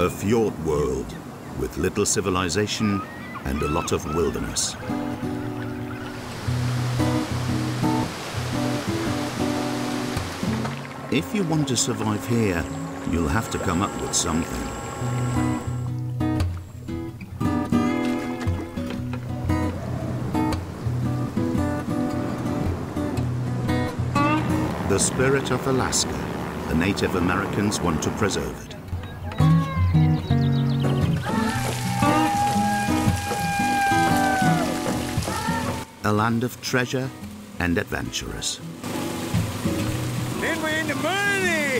A fjord world with little civilization and a lot of wilderness. If you want to survive here, you'll have to come up with something. The spirit of Alaska, the Native Americans want to preserve it. A land of treasure and adventurers. Then we're in the money!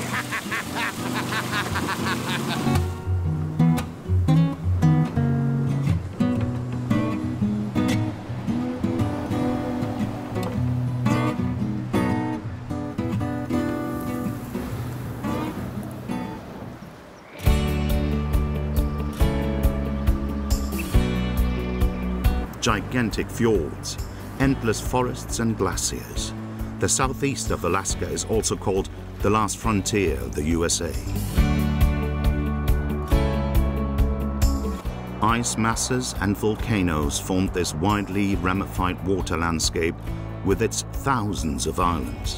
Gigantic fjords, endless forests and glaciers. The southeast of Alaska is also called the last frontier of the USA. Ice masses and volcanoes formed this widely ramified water landscape with its thousands of islands.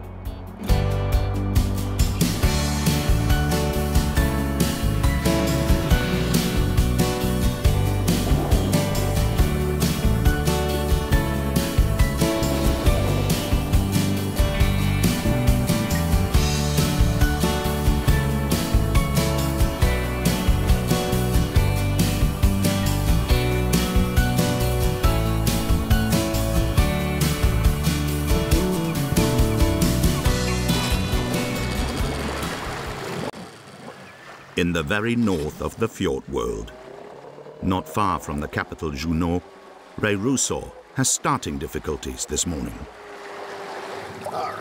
In the very north of the fjord world, not far from the capital Juneau, Ray Russo has starting difficulties this morning. All right.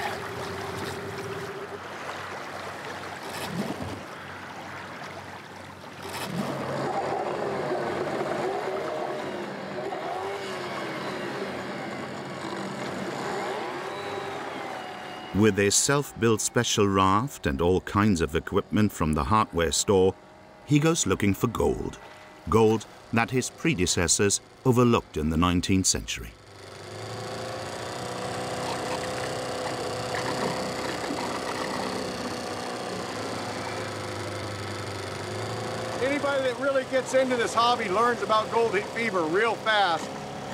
With a self-built special raft and all kinds of equipment from the hardware store, he goes looking for gold. Gold that his predecessors overlooked in the 19th century. Anybody that really gets into this hobby learns about gold fever real fast.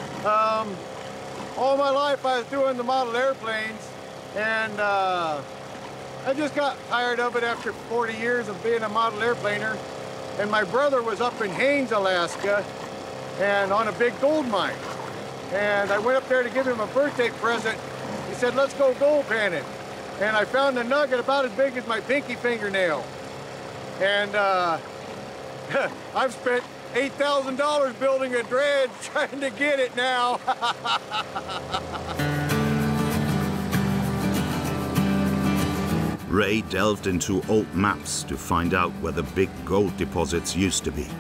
All my life I was doing the model airplanes, and I just got tired of it after 40 years of being a model airplaner. And my brother was up in Haines, Alaska, and on a big gold mine. And I went up there to give him a birthday present. He said, let's go gold panning. And I found a nugget about as big as my pinky fingernail. And I've spent $8,000 building a dredge trying to get it now. Ray delved into old maps to find out where the big gold deposits used to be.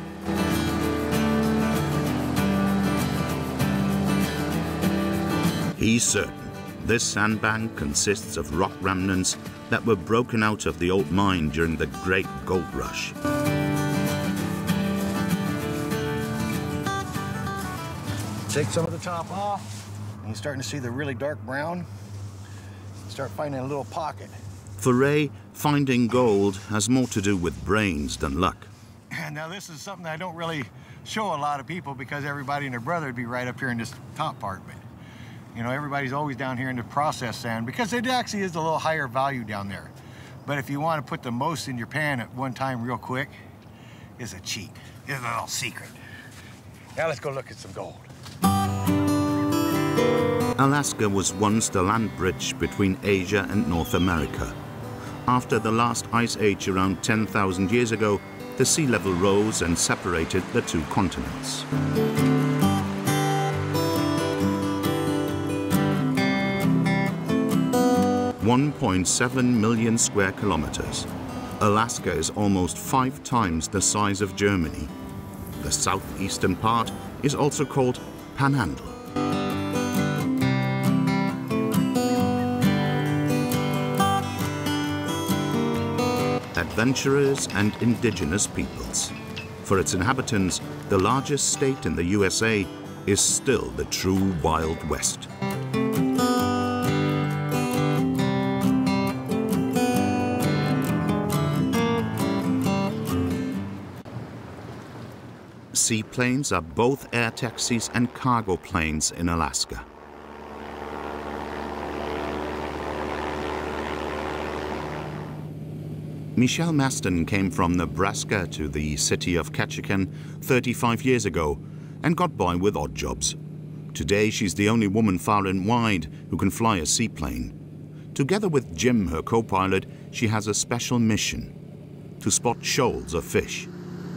He's certain this sandbank consists of rock remnants that were broken out of the old mine during the Great Gold Rush. Take some of the top off, and you're starting to see the really dark brown. Start finding a little pocket. For Ray, finding gold has more to do with brains than luck. Now this is something I don't really show a lot of people because everybody and their brother would be right up here in this top part. But you know, everybody's always down here in the processed sand because it actually is a little higher value down there. But if you want to put the most in your pan at one time real quick, it's a cheat. It's a little secret. Now let's go look at some gold. Alaska was once the land bridge between Asia and North America. After the last ice age around 10,000 years ago, the sea level rose and separated the two continents. 1.7 million square kilometers. Alaska is almost 5 times the size of Germany. The southeastern part is also called Panhandle. adventurers and indigenous peoples. For its inhabitants, the largest state in the USA is still the true Wild West. Seaplanes are both air taxis and cargo planes in Alaska. Michelle Masden came from Nebraska to the city of Ketchikan 35 years ago and got by with odd jobs. Today she's the only woman far and wide who can fly a seaplane. Together with Jim, her co-pilot, she has a special mission: to spot shoals of fish.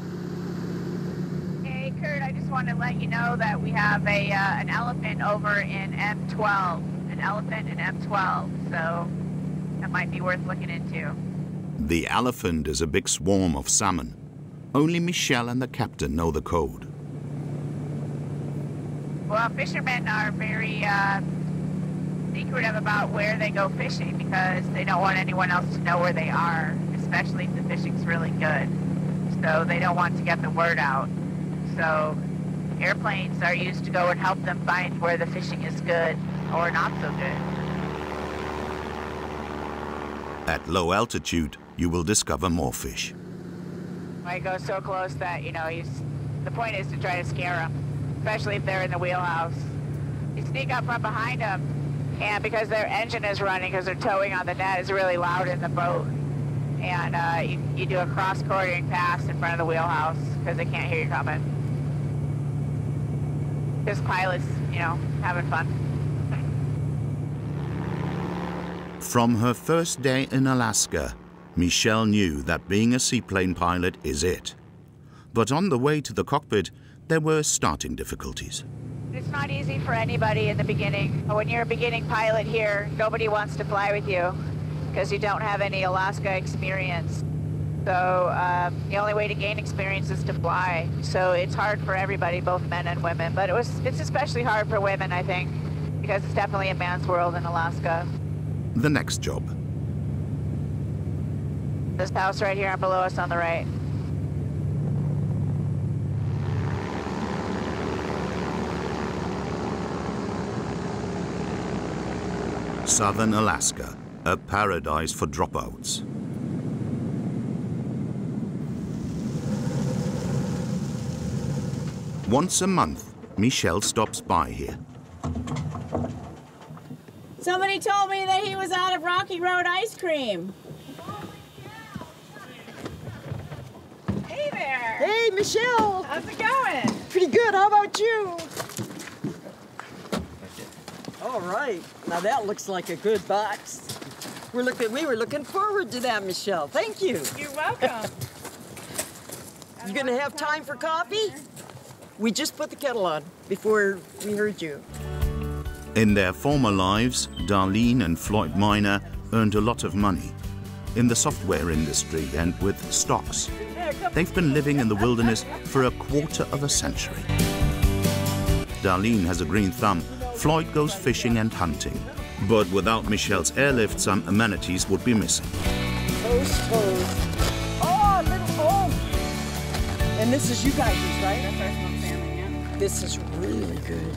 I just want to let you know that we have an elephant over in M12, an elephant in M12, so that might be worth looking into. The elephant is a big swarm of salmon. Only Michelle and the captain know the code. Well, fishermen are very secretive about where they go fishing because they don't want anyone else to know where they are, especially if the fishing's really good. So they don't want to get the word out. So airplanes are used to go and help them find where the fishing is good or not so good. At low altitude, you will discover more fish. I go so close that, you know, the point is to try to scare them, especially if they're in the wheelhouse. You sneak up from behind them, and because their engine is running, because they're towing on the net, it's really loud in the boat. And you do a cross-quartering pass in front of the wheelhouse because they can't hear you coming. Just pilots, you know, having fun. From her first day in Alaska, Michelle knew that being a seaplane pilot is it. But on the way to the cockpit, there were starting difficulties. It's not easy for anybody in the beginning. When you're a beginning pilot here, nobody wants to fly with you because you don't have any Alaska experience. So the only way to gain experience is to fly. So it's hard for everybody, both men and women. But it's especially hard for women, I think, because it's definitely a man's world in Alaska. The next job. This house right here below us on the right. Southern Alaska, a paradise for dropouts. Once a month, Michelle stops by here. Somebody told me that he was out of Rocky Road ice cream. Hey there. Hey, Michelle. How's it going? Pretty good. How about you? All right. Now that looks like a good box. We were looking forward to that, Michelle. Thank you. You're welcome. You gonna have time for coffee? We just put the kettle on before we heard you. In their former lives, Darlene and Floyd Miner earned a lot of money in the software industry and with stocks. They've been living in the wilderness for a quarter of a century. Darlene has a green thumb. Floyd goes fishing and hunting. But without Michelle's airlift, some amenities would be missing. Toast. Oh, little home. And this is you guys', right? That's our smoked salmon, yeah. This is really good.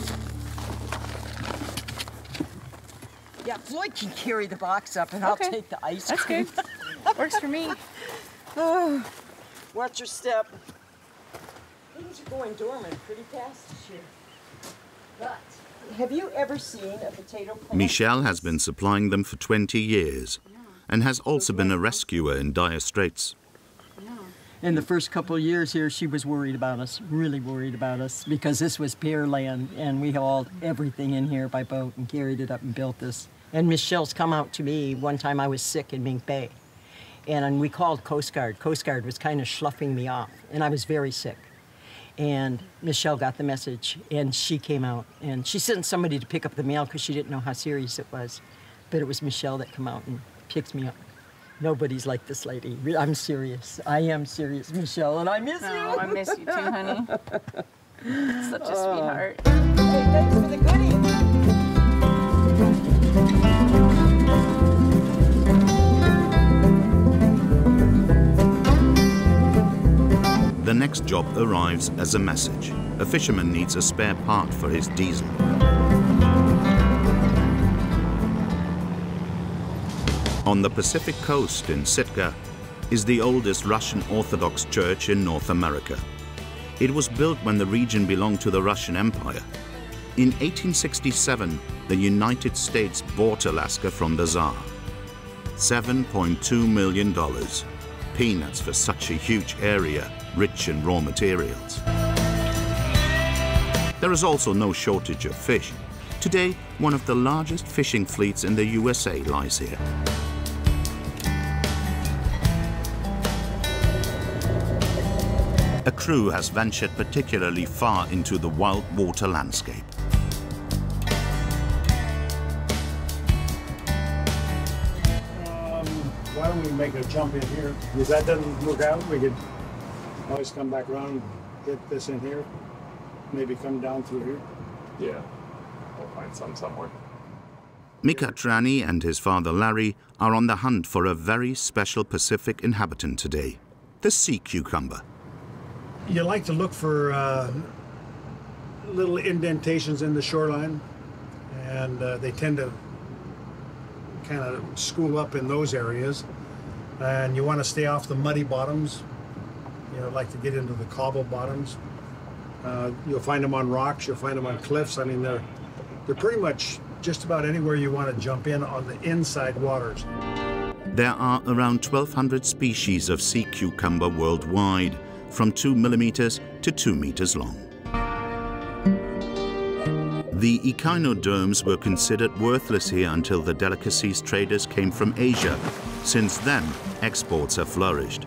Yeah, Floyd can carry the box up, and Okay. I'll take the ice That's cream. good. Works for me. Oh, watch your step. Things are going dormant pretty fast this year. But have you ever seen a potato plant? Michelle has been supplying them for 20 years and has also been a rescuer in dire straits. In the first couple of years here, she was worried about us, really worried about us, because this was bare land, and we hauled everything in here by boat and carried it up and built this. And Michelle's come out to me one time. I was sick in Mink Bay, and we called Coast Guard. Coast Guard was kind of sloughing me off, and I was very sick. And Michelle got the message, and she came out, and she sent somebody to pick up the mail because she didn't know how serious it was. But it was Michelle that came out and picked me up. Nobody's like this lady. I'm serious. I am serious, Michelle, and I miss you. Oh, I miss you too, honey. Such a sweetheart. Hey, thanks for the goodie. next job arrives as a message. A fisherman needs a spare part for his diesel. On the Pacific coast in Sitka is the oldest Russian Orthodox church in North America. It was built when the region belonged to the Russian Empire. In 1867, the United States bought Alaska from the Tsar. $7.2 million. Peanuts for such a huge area, rich in raw materials. There is also no shortage of fish. Today, one of the largest fishing fleets in the USA lies here. A crew has ventured particularly far into the wild water landscape. Why don't we make a jump in here? If that doesn't work out, we could always come back around and get this in here. Maybe come down through here. Yeah, we'll find some somewhere. Mika Trani and his father Larry are on the hunt for a very special Pacific inhabitant today, the sea cucumber. You like to look for little indentations in the shoreline, and they tend to kind of school up in those areas. And you want to stay off the muddy bottoms. You know, like to get into the cobble bottoms. You'll find them on rocks. You'll find them on cliffs. I mean, they're pretty much just about anywhere you want to jump in on the inside waters. There are around 1,200 species of sea cucumber worldwide, from 2 millimeters to 2 meters long. The echinoderms were considered worthless here until the delicacies traders came from Asia. Since then, exports have flourished.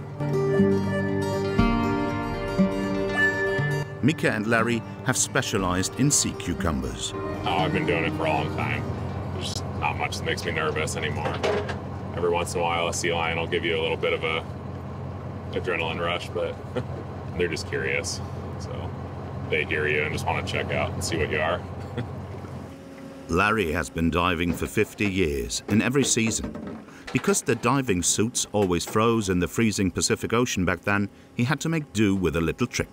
Mika and Larry have specialized in sea cucumbers. Oh, I've been doing it for a long time. There's not much that makes me nervous anymore. Every once in a while, a sea lion will give you a little bit of a adrenaline rush, but they're just curious. So they hear you and just want to check out and see what you are. Larry has been diving for 50 years, in every season. Because the diving suits always froze in the freezing Pacific Ocean back then, he had to make do with a little trick.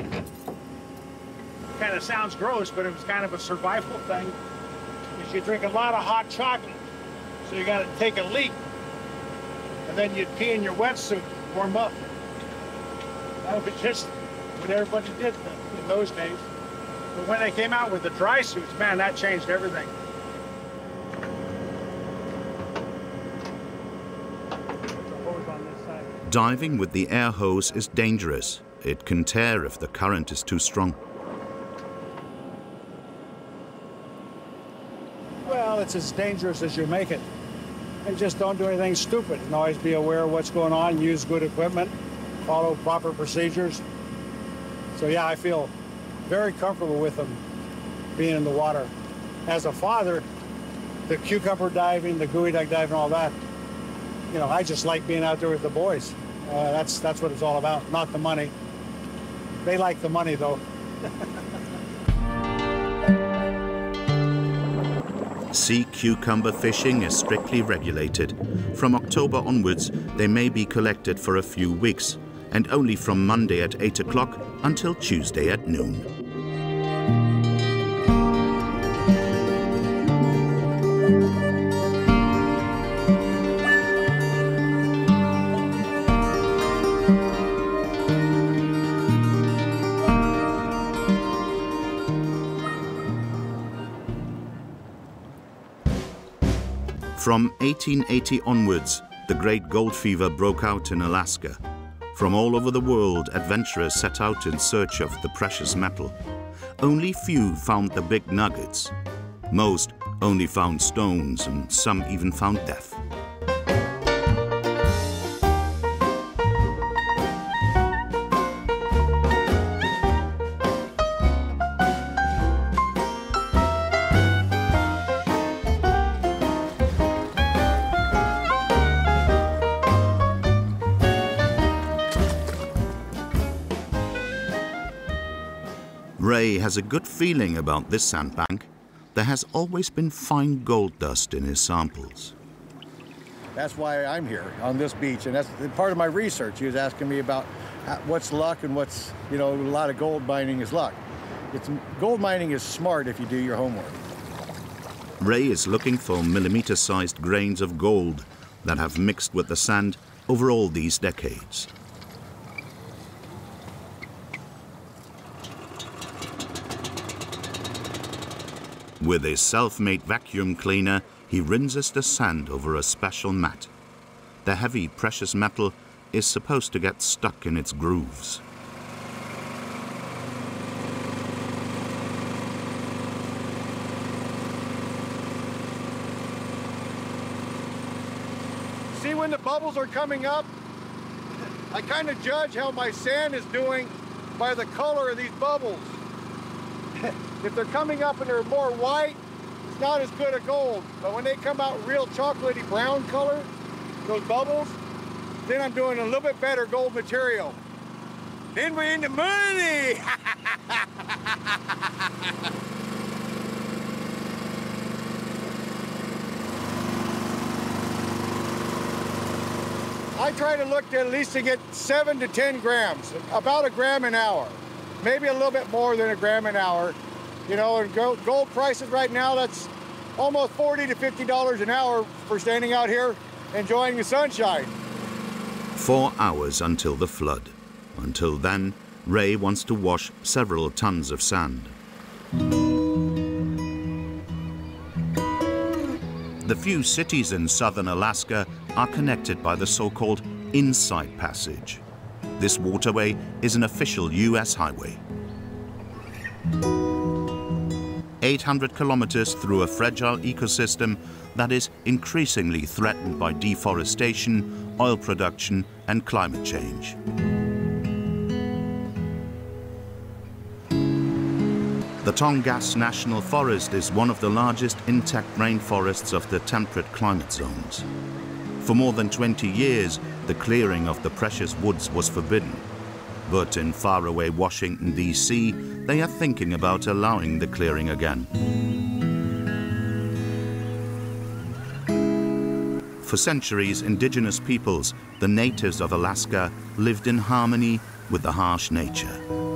Kind of sounds gross, but it was kind of a survival thing. Because you drink a lot of hot chocolate, so you got to take a leak, and then you'd pee in your wetsuit to warm up. That was just what everybody did in those days. But when they came out with the dry suits, man, that changed everything. Diving with the air hose is dangerous. It can tear if the current is too strong. Well, it's as dangerous as you make it. And just don't do anything stupid. And always be aware of what's going on, use good equipment, follow proper procedures. So yeah, I feel very comfortable with them being in the water. As a father, the cucumber diving, the gooey duck diving, all that, you know, I just like being out there with the boys. That's what it's all about, not the money. They like the money, though. Sea cucumber fishing is strictly regulated. From October onwards, they may be collected for a few weeks, and only from Monday at 8 o'clock until Tuesday at noon. From 1880 onwards, the Great Gold Fever broke out in Alaska. From all over the world, adventurers set out in search of the precious metal. Only few found the big nuggets. Most only found stones, and some even found death. Ray has a good feeling about this sandbank. There has always been fine gold dust in his samples. That's why I'm here on this beach, and that's part of my research. He was asking me about what's luck and what's, you know, a lot of gold mining is luck. Gold mining is smart if you do your homework. Ray is looking for millimeter-sized grains of gold that have mixed with the sand over all these decades. With his self-made vacuum cleaner, he rinses the sand over a special mat. The heavy, precious metal is supposed to get stuck in its grooves. See when the bubbles are coming up? I kind of judge how my sand is doing by the color of these bubbles. If they're coming up and they're more white, it's not as good a gold. But when they come out real chocolatey brown color, those bubbles, then I'm doing a little bit better gold material. Then we're in the money! I try to look at least to get 7 to 10 grams, about a gram an hour. Maybe a little bit more than a gram an hour. You know, and gold prices right now, that's almost $40 to $50 an hour for standing out here enjoying the sunshine. 4 hours until the flood. Until then, Ray wants to wash several tons of sand. The few cities in southern Alaska are connected by the so-called Inside Passage. This waterway is an official U.S. highway. 800 kilometers through a fragile ecosystem that is increasingly threatened by deforestation, oil production, and climate change. The Tongass National Forest is one of the largest intact rainforests of the temperate climate zones. For more than 20 years, the clearing of the precious woods was forbidden. But in faraway Washington, D.C., they are thinking about allowing the clearing again. For centuries, indigenous peoples, the natives of Alaska, lived in harmony with the harsh nature.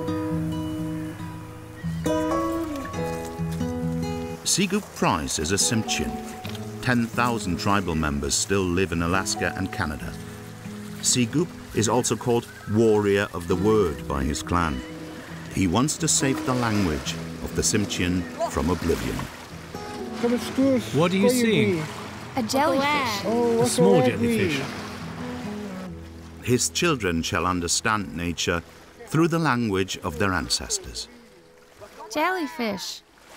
Sigurd Price is a Tsimshian. 10,000 tribal members still live in Alaska and Canada. Sigurd is also called Warrior of the Word by his clan. He wants to save the language of the Tsimshian from oblivion. What are you seeing? A jellyfish. A small jellyfish. His children shall understand nature through the language of their ancestors. Jellyfish.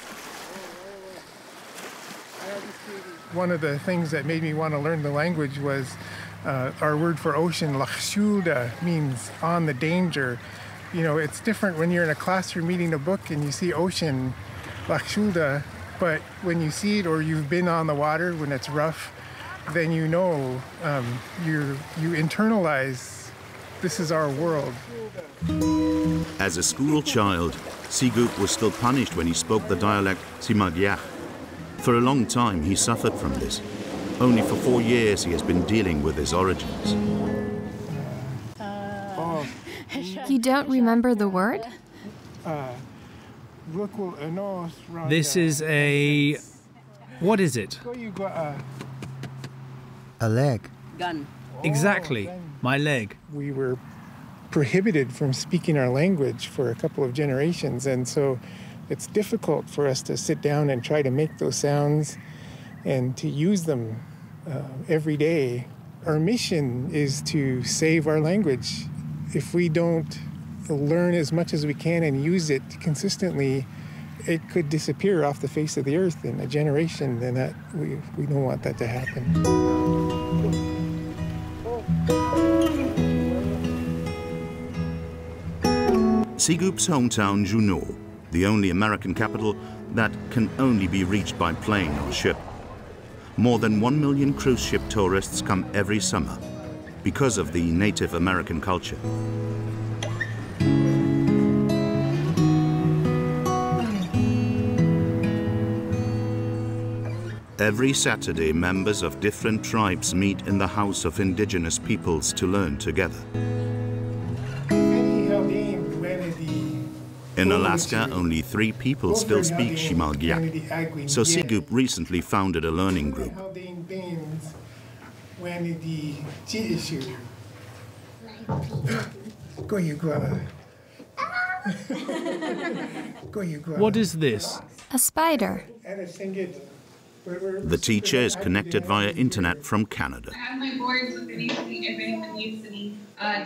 One of the things that made me want to learn the language was our word for ocean, lachshulda, means on the danger. You know, it's different when you're in a classroom reading a book and you see ocean, lachshulda, but when you see it or you've been on the water when it's rough, then you know, you internalize, this is our world. As a school child, Sigurd was still punished when he spoke the dialect Simagiach. For a long time, he suffered from this. Only for 4 years, he has been dealing with his origins. You don't remember the word? This is a... what is it? A leg. Gun. Exactly, my leg. We were prohibited from speaking our language for a couple of generations, and so it's difficult for us to sit down and try to make those sounds and to use them every day. Our mission is to save our language. If we don't learn as much as we can and use it consistently, it could disappear off the face of the earth in a generation, and that we don't want that to happen. Sigurd's hometown, Juneau, the only American capital that can only be reached by plane or ship. More than 1 million cruise ship tourists come every summer because of the Native American culture. Every Saturday, members of different tribes meet in the house of indigenous peoples to learn together. In Alaska, only 3 people still speak Shimalgyak, so Sigup recently founded a learning group. What is this? A spider. The teacher is connected via internet from Canada. I have my boards if anyone needs any.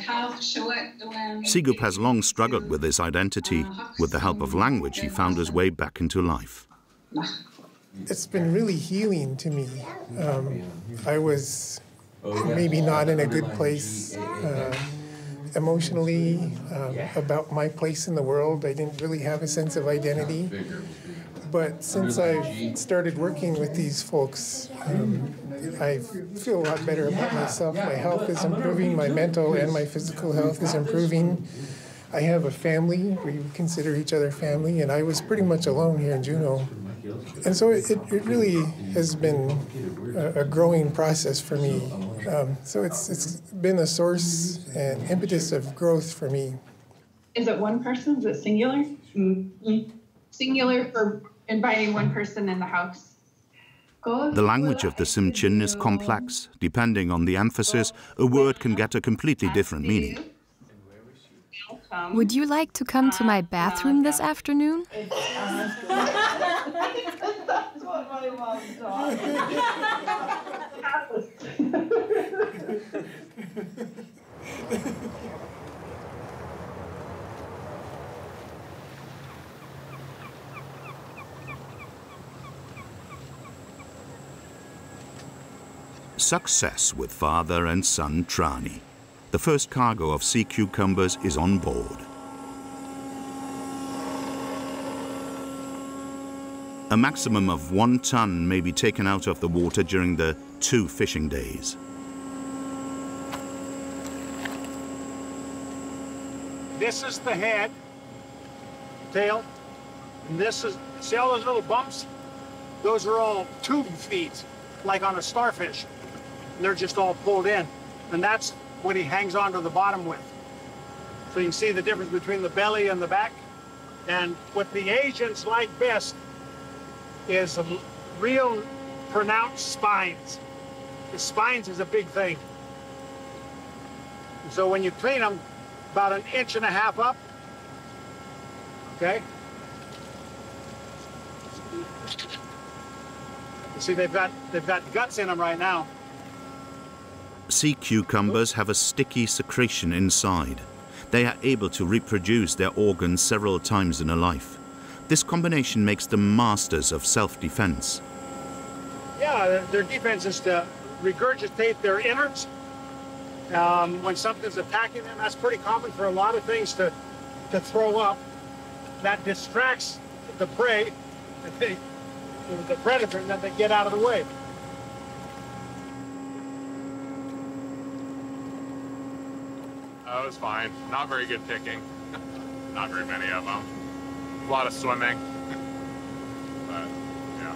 Sigup has long struggled with his identity. With the help of language, he found his way back into life. It's been really healing to me. I was maybe not in a good place emotionally about my place in the world. I didn't really have a sense of identity. But since I've started working with these folks, I feel a lot better about myself. My health is improving, my mental and my physical health is improving. I have a family, we consider each other family, and I was pretty much alone here in Juneau. And so it really has been a growing process for me. So it's been a source and impetus of growth for me. Is it one person? Is it singular? Mm-hmm. Singular for inviting one person in the house. The language of the Tsimshian is complex. Depending on the emphasis, a word can get a completely different meaning. Would you like to come to my bathroom this afternoon? That's what my mom thought. Success with father and son Trani. The first cargo of sea cucumbers is on board. A maximum of 1 ton may be taken out of the water during the 2 fishing days. This is the head, tail, and this is, see all those little bumps? Those are all tube feeds, like on a starfish. And they're just all pulled in. And that's what he hangs onto the bottom with. So you can see the difference between the belly and the back. And what the Asians like best is real pronounced spines. The spines is a big thing. And so when you clean them, about 1.5 inches up, okay? You see they've got guts in them right now. Sea cucumbers have a sticky secretion inside. They are able to reproduce their organs several times in a life. This combination makes them masters of self-defense. Yeah, their defense is to regurgitate their innards. When something's attacking them, that's pretty common for a lot of things to throw up. That distracts the prey, the predator, and then they get out of the way. Oh, it was fine. Not very good picking. Not very many of them. A lot of swimming. But, yeah.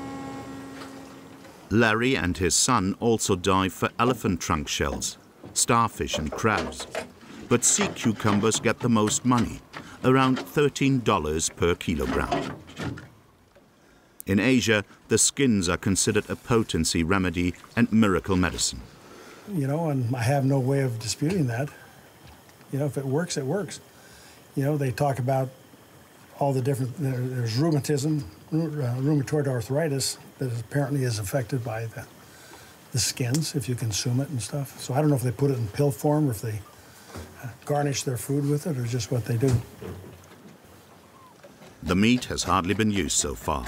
Larry and his son also dive for elephant trunk shells, starfish and crabs. But sea cucumbers get the most money, around $13 per kilogram. In Asia, the skins are considered a potency remedy and miracle medicine. You know, and I have no way of disputing that. You know, if it works, it works. You know, they talk about all the different, there's rheumatism, rheumatoid arthritis that apparently is affected by the skins if you consume it and stuff. So I don't know if they put it in pill form or if they garnish their food with it or just what they do. The meat has hardly been used so far.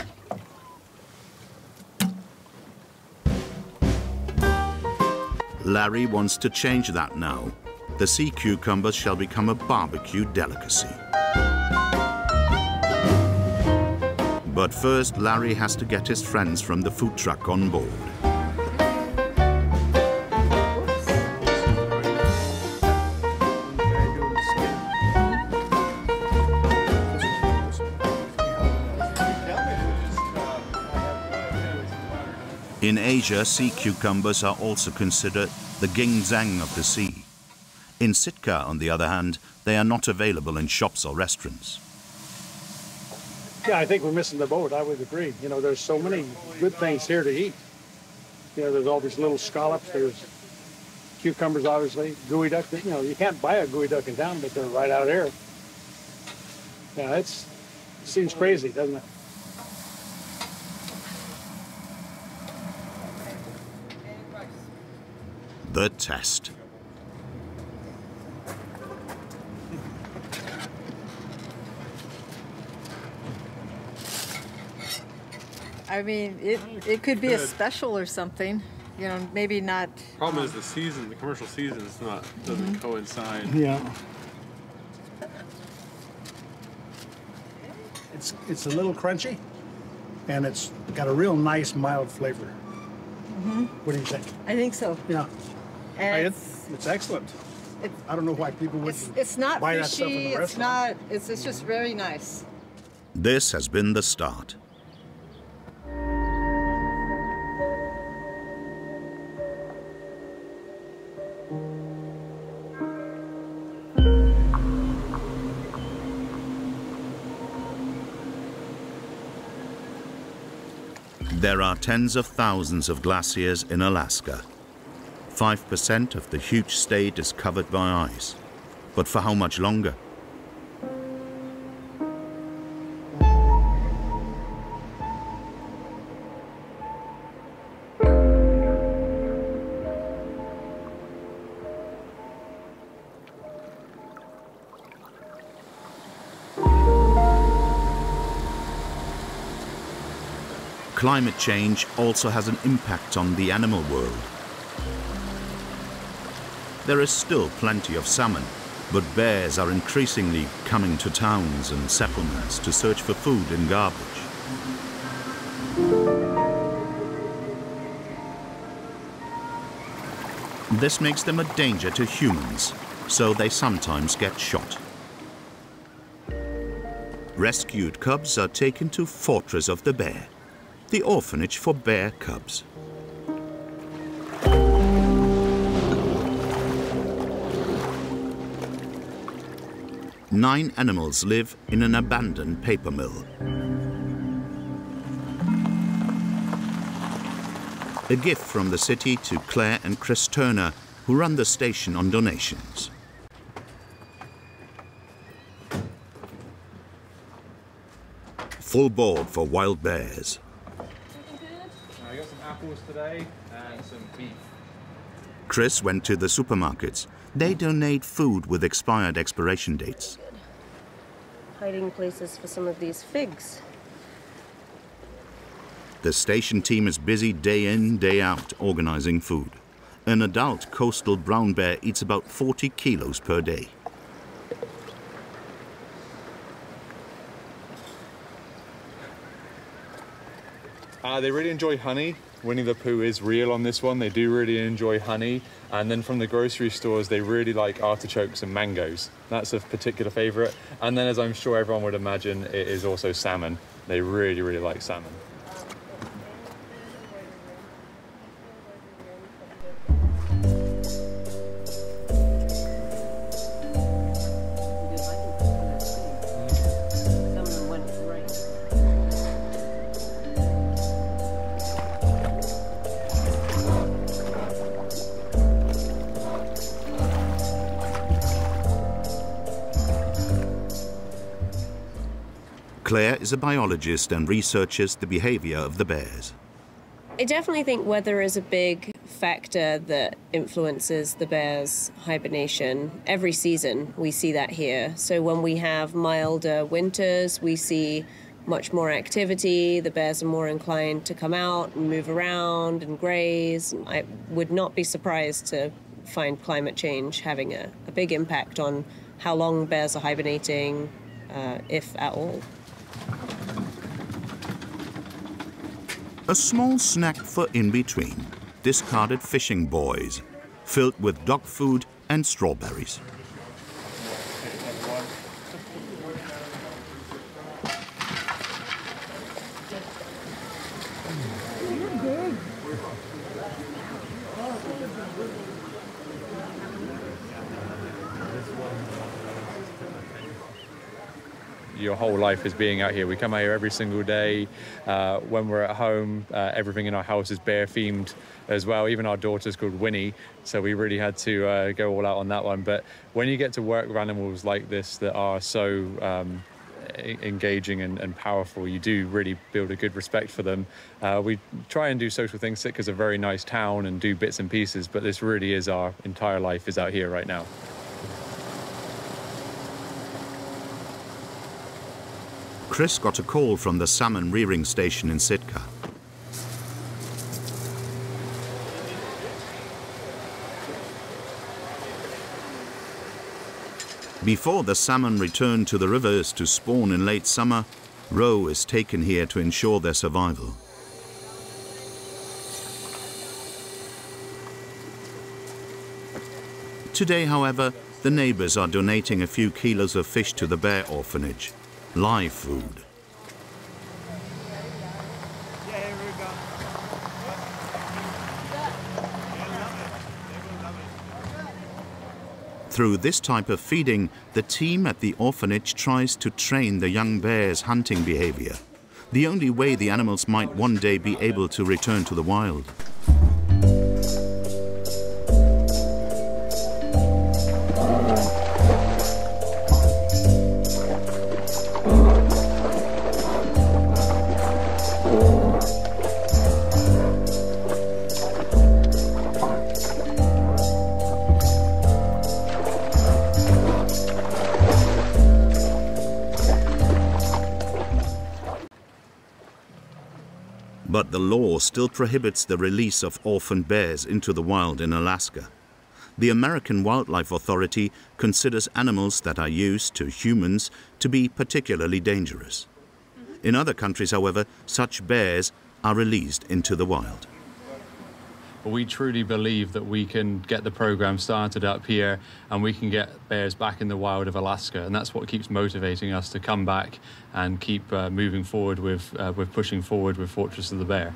Larry wants to change that now. The sea cucumbers shall become a barbecue delicacy. But first, Larry has to get his friends from the food truck on board. In Asia, sea cucumbers are also considered the ginseng of the sea. In Sitka, on the other hand, they are not available in shops or restaurants. Yeah, I think we're missing the boat. I would agree. You know, there's so many good things here to eat. You know, there's all these little scallops. There's cucumbers, obviously. Gooey duck. You know, you can't buy a gooey duck in town, but they're right out here. Yeah, it seems crazy, doesn't it? The test. I mean, it could be a special or something. You know, maybe not. Problem is the season, the commercial season, doesn't coincide. Yeah. It's a little crunchy, and it's got a real nice mild flavor. What do you think? I think so. Yeah. And it's excellent. I don't know why people would it's not buy that stuff in fishy. the It's restaurant. not. It's just very nice. This has been the start. There are tens of thousands of glaciers in Alaska. 5% of the huge state is covered by ice. But for how much longer? Climate change also has an impact on the animal world. There is still plenty of salmon, but bears are increasingly coming to towns and settlements to search for food and garbage. This makes them a danger to humans, so they sometimes get shot. Rescued cubs are taken to Fortress of the Bear, the orphanage for bear cubs. Nine animals live in an abandoned paper mill. A gift from the city to Claire and Chris Turner, who run the station on donations. Full board for wild bears. I got some apples today and some beef. Chris went to the supermarkets. They donate food with expired expiration dates. Hiding places for some of these figs. The station team is busy day in, day out organizing food. An adult coastal brown bear eats about 40 kilos per day. They really enjoy honey. Winnie the Pooh is real on this one. They do really enjoy honey. And then from the grocery stores, they really like artichokes and mangoes. That's a particular favorite. And then, as I'm sure everyone would imagine, it is also salmon. They really, really like salmon. Claire is a biologist and researches the behavior of the bears. I definitely think weather is a big factor that influences the bear's hibernation. Every season we see that here. So when we have milder winters, we see much more activity. The bears are more inclined to come out and move around and graze. I would not be surprised to find climate change having a big impact on how long bears are hibernating, if at all. A small snack for in-between, discarded fishing buoys, filled with dog food and strawberries. your whole life is being out here. We come out here every single day. When we're at home, everything in our house is bear themed as well. Even our daughter's called Winnie, so we really had to go all out on that one. But when you get to work with animals like this that are so engaging and powerful, you do really build a good respect for them. We try and do social things. Sitka's a very nice town and do bits and pieces, but this really is our entire life is out here right now. Chris got a call from the salmon rearing station in Sitka. Before the salmon return to the rivers to spawn in late summer, roe is taken here to ensure their survival. Today, however, the neighbors are donating a few kilos of fish to the bear orphanage, live food. Through this type of feeding, the team at the orphanage tries to train the young bears' hunting behavior, the only way the animals might one day be able to return to the wild. But the law still prohibits the release of orphaned bears into the wild in Alaska. The American Wildlife Authority considers animals that are used to humans to be particularly dangerous. In other countries, however, such bears are released into the wild. We truly believe that we can get the program started up here and we can get bears back in the wild of Alaska, and that's what keeps motivating us to come back and keep moving forward with pushing forward with Fortress of the Bear.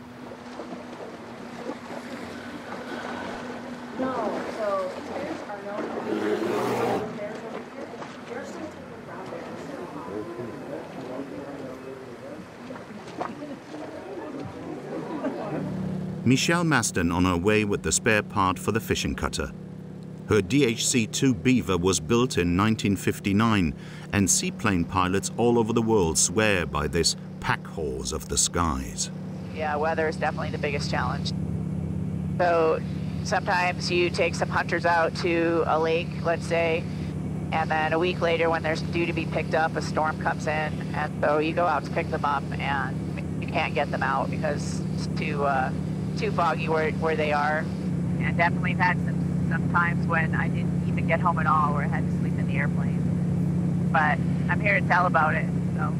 Michelle Masden on her way with the spare part for the fishing cutter. Her DHC-2 Beaver was built in 1959, and seaplane pilots all over the world swear by this pack horse of the skies. Yeah, weather is definitely the biggest challenge. So sometimes you take some hunters out to a lake, let's say, and then a week later when they're due to be picked up, a storm comes in, and so you go out to pick them up and you can't get them out because it's too foggy where they are. And definitely had some times when I didn't even get home at all, where I had to sleep in the airplane. But I'm here to tell about it, so.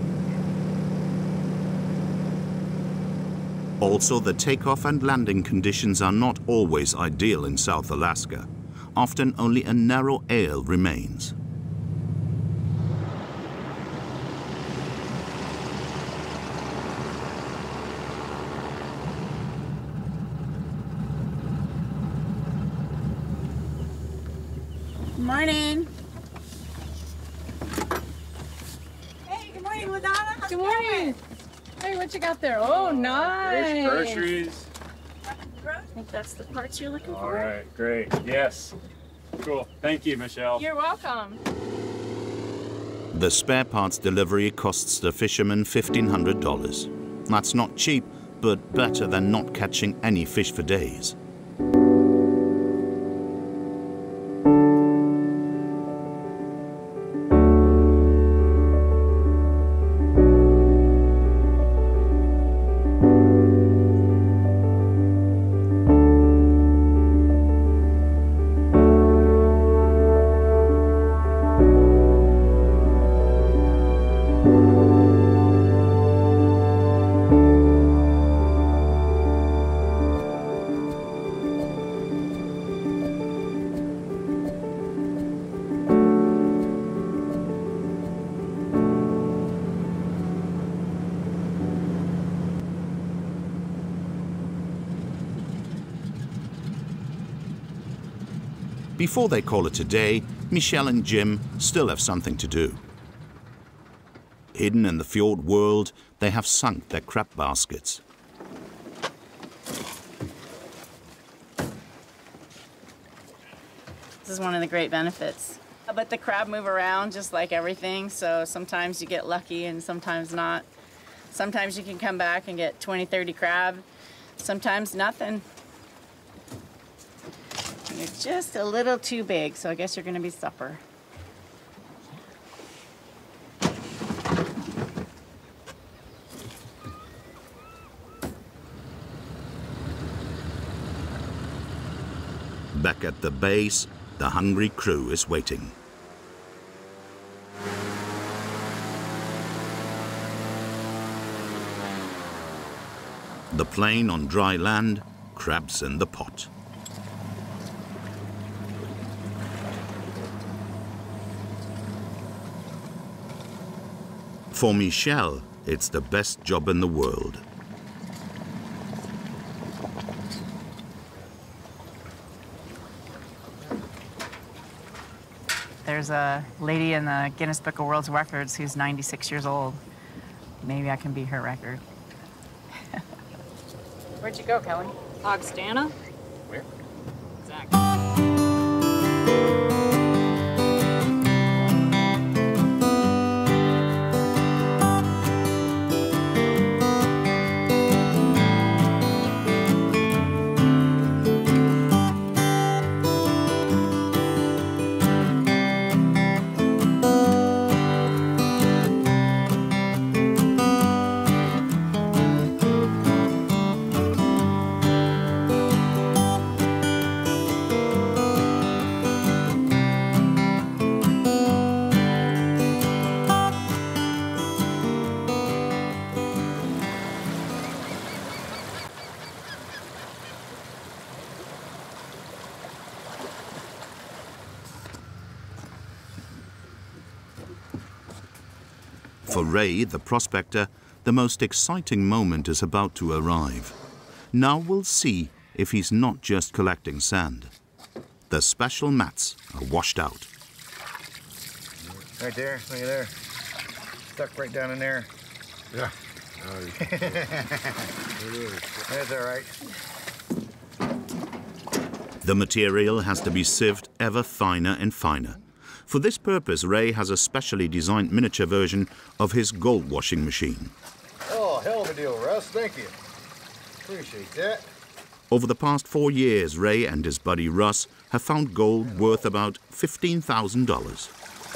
Also, the takeoff and landing conditions are not always ideal in South Alaska. Often only a narrow aisle remains. Morning. Hey, good morning, LaDonna. Good morning. Hey, what you got there? Oh, nice. Groceries. I think that's the parts you're looking All for. right, great. Yes. Cool. Thank you, Michelle. You're welcome. The spare parts delivery costs the fishermen $1,500. That's not cheap, but better than not catching any fish for days. Before they call it a day, Michelle and Jim still have something to do. Hidden in the fjord world, they have sunk their crab baskets. This is one of the great benefits. But the crab move around just like everything, so sometimes you get lucky and sometimes not. Sometimes you can come back and get 20, 30 crab, sometimes nothing. You're just a little too big, so I guess you're gonna be supper. Back at the base, the hungry crew is waiting. The plane on dry land, crabs in the pot. For Michelle, it's the best job in the world. There's a lady in the Guinness Book of World Records who's 96 years old. Maybe I can beat her record. Where'd you go, Kelly? Augustana. Where? Exactly. For Ray, the prospector, the most exciting moment is about to arrive. Now we'll see if he's not just collecting sand. The special mats are washed out. Right there, look at there. Stuck right down in there. Yeah. That's all right. The material has to be sieved ever finer and finer. For this purpose, Ray has a specially designed miniature version of his gold washing machine. Oh, hell of a deal, Russ. Thank you. Appreciate that. Over the past 4 years, Ray and his buddy Russ have found gold worth about $15,000.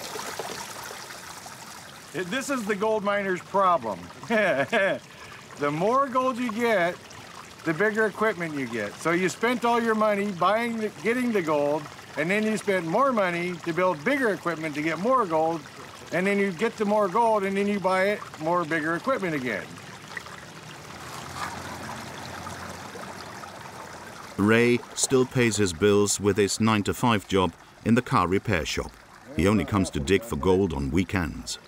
This is the gold miner's problem. The more gold you get, the bigger equipment you get. So you spent all your money getting the gold, and then you spend more money to build bigger equipment to get more gold, and then you get the more gold, and then you buy more bigger equipment again. Ray still pays his bills with his 9-to-5 job in the car repair shop. He only comes to dig for gold on weekends.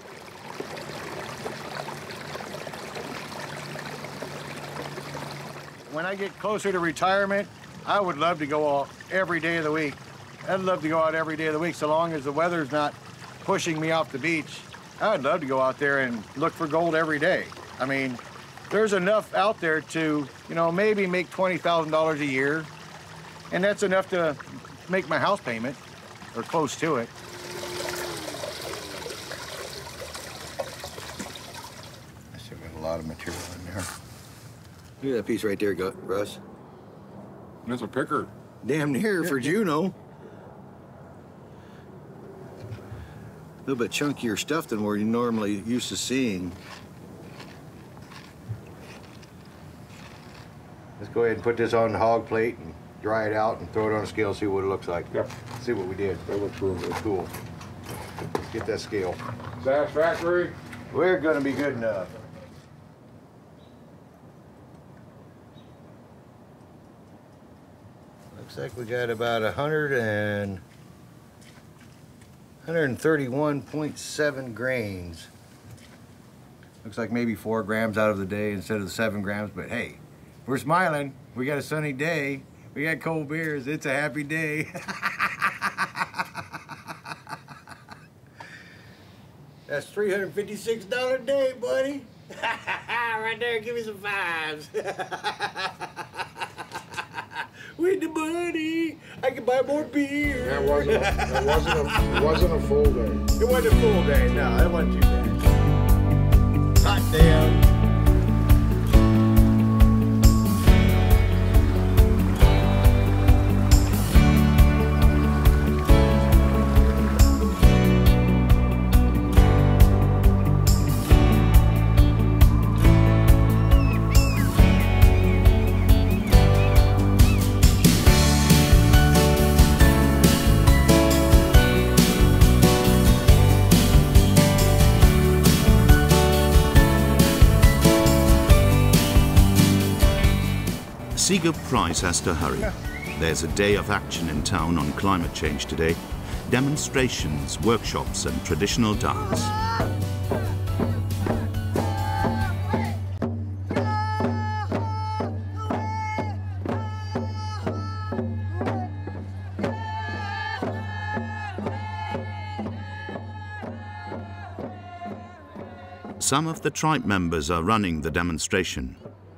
When I get closer to retirement, I would love to go out every day of the week. I'd love to go out every day of the week so long as the weather's not pushing me off the beach. I'd love to go out there and look for gold every day. I mean, there's enough out there to, you know, maybe make $20,000 a year, and that's enough to make my house payment, or close to it. I still got a lot of material in there. Look at that piece right there, Russ. That's a picker. Damn near for Juneau. A little bit chunkier stuff than we're normally used to seeing. Let's go ahead and put this on the hog plate and dry it out and throw it on a scale and see what it looks like. Yep. See what we did. That looks really cool. Let's get that scale. Satisfactory? We're going to be good enough. Looks like we got about 131.7 grains. Looks like maybe 4 grams out of the day instead of the 7 grams, but hey, we're smiling. We got a sunny day. We got cold beers. It's a happy day. That's $356 a day, buddy. Right there, give me some fives. With the money, I can buy more beer. That wasn't a full day. It wasn't a full day, no, that wasn't too bad. Hot damn. Seagoop Price has to hurry. There's a day of action in town on climate change today. Demonstrations, workshops and traditional dance. Some of the tribe members are running the demonstration.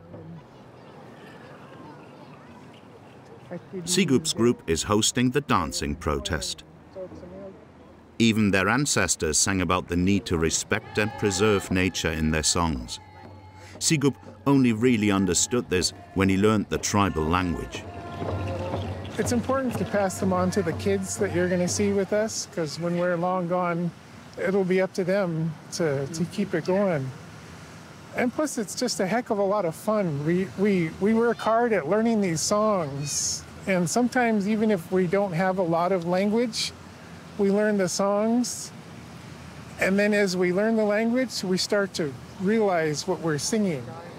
Seagoop's group is hosting the dancing protest. Even their ancestors sang about the need to respect and preserve nature in their songs. Seagoop only really understood this when he learned the tribal language. It's important to pass them on to the kids that you're going to see with us, because when we're long gone, it'll be up to them to keep it going. And plus, it's just a heck of a lot of fun. We work hard at learning these songs. And sometimes, even if we don't have a lot of language, we learn the songs. And then as we learn the language, we start to realize what we're singing.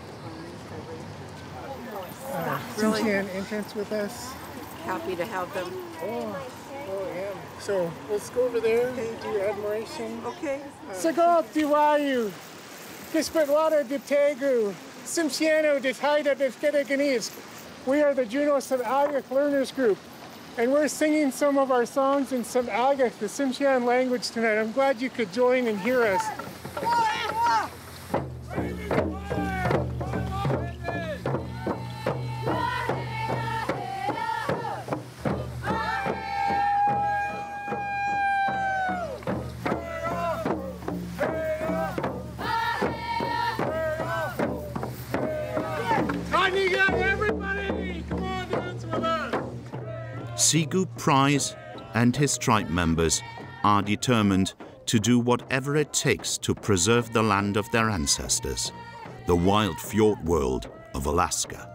Really? Since entrance with us. Happy to have them. Oh, yeah. So let's go over there and do your admiration. Okay. Sagop Diwayu, Kispetwada de Tegu, Simsiano de Haida de Skedeganis. We are the Juneau Agak Learners Group, and we're singing some of our songs in Agak, the Tsimshian language tonight. I'm glad you could join and hear us. Seagoop Price and his tribe members are determined to do whatever it takes to preserve the land of their ancestors, the wild fjord world of Alaska.